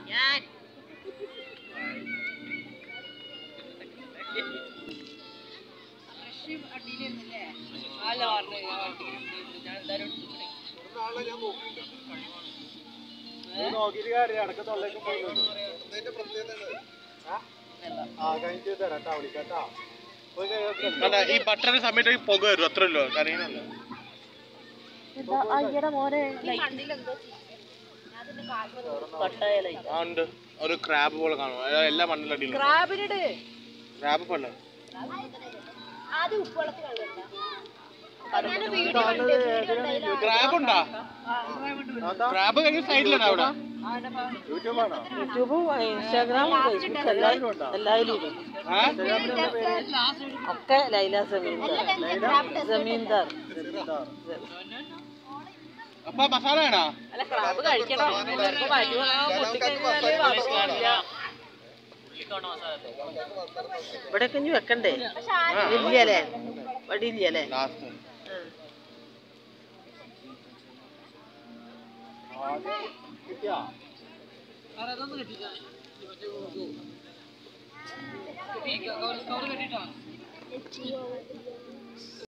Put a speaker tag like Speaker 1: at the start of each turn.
Speaker 1: ഈ ബട്ടറിന്റെ സമയത്ത് പുക വരും അത്രല്ലോ കറിയണല്ലോ ഉണ്ട് ഒരു ക്രാബ് പോലെ കാണും എല്ലാ മണ്ണിലടിയിലും ക്രാബ് പോലെ ക്രാബ് ഉണ്ടോ ക്രാബ് കഴിഞ്ഞ സൈഡിലാണ് അവിടെ
Speaker 2: യൂട്യൂബും ഇൻസ്റ്റാഗ്രാമും ഫേസ്ബുക്ക് എല്ലാവരും ഒക്കെ ലൈല സമീന്ദാർ
Speaker 1: അപ്പൊ മസാല വേണോ
Speaker 2: ക്രാബ് കഴിക്കണം ഇവിടെ കഞ്ഞി വെക്കണ്ടേ ഇല്ലല്ലേ വടിയില്ലല്ലേ കിട്ടിയാ